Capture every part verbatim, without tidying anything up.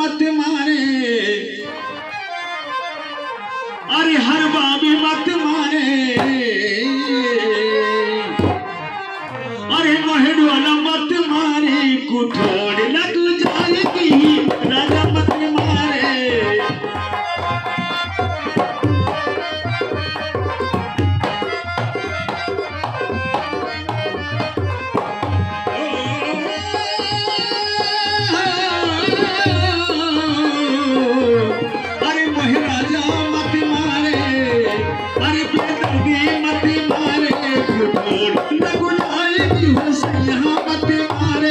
मत मारे, अरे हर बाबी मत मारे, अरे मोहड़ वाला मत मारे, कुठोड़ लग जाएगी राजा मत मारे। अरे महाराजा मत मारे, अरे बेदर्दी मत मारे, कुठोड़ लग जाएगी हुसैया मत मारे।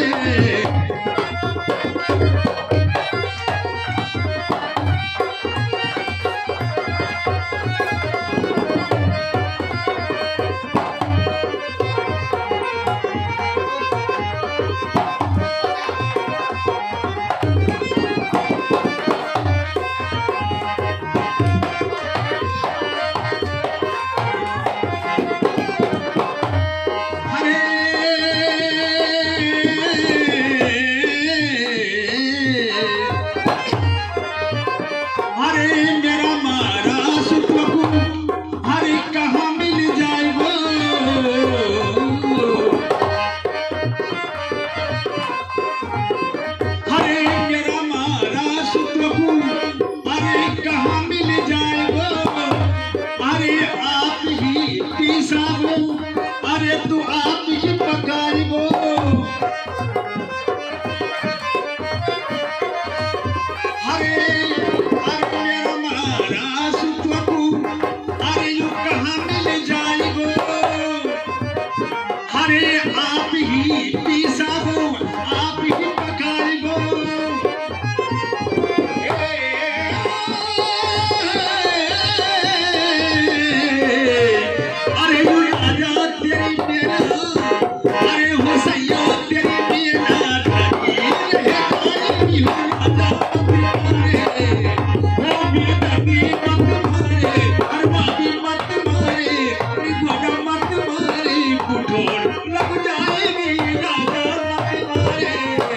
अरे तू आप ही पकाई वो, अरे अरे मेरा मारा सुतवकू, अरे यू कहाँ मिल जाए वो, अरे आप ही पीसा वो, आप ही पकाई वो। अरे यू राजा तेरी मेरा, अरे हुसैया तेरी मेरा ठाकी रहे काली हो राजा मत मारे, ओ बेदर्दी मत मारे, अरे बाबी मत मारे, अरे गोड़ा मत मारे, कुठोड़ लग जाएगी राजा मत मारे।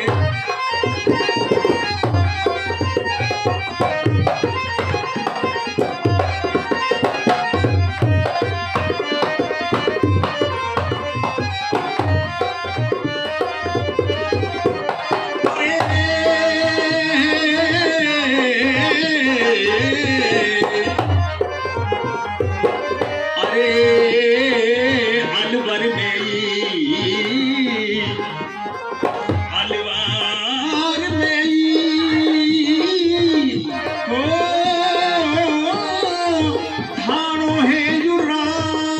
अरे अलवर में अलवार में हो थानो है युराबू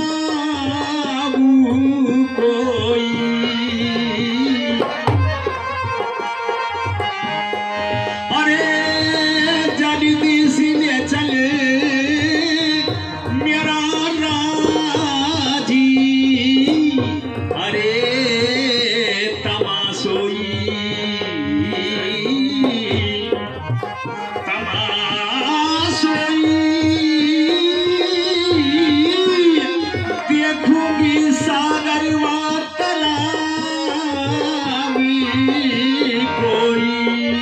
कोई, अरे जल्दी से ले चले मेरा राजी, अरे तमाशोई तमाशोई, देखूंगी सागर वा तलावी कोई,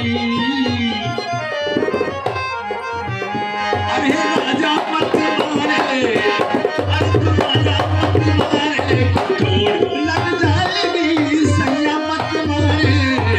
अरे राजा मत मारे, अरे तू राजा मत मारे, कुठोड़ लग जाएगी सैया मत मारे।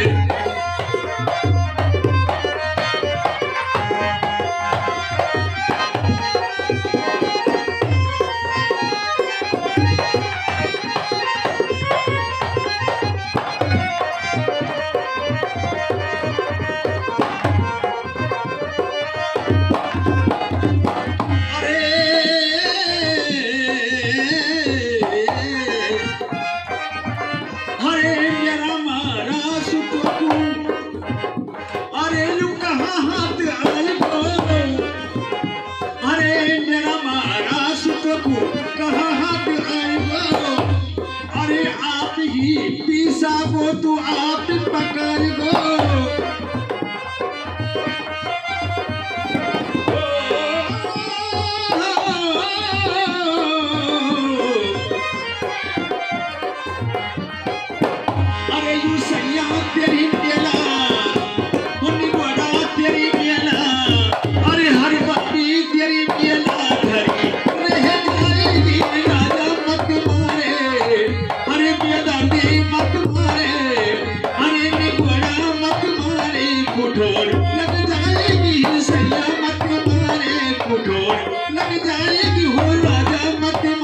पीसा वो तू आप पकड़ गो, अरे यू सैया तेरी तेला, उन्नी बड़ा तेरी लग जाएगी हो राजा मत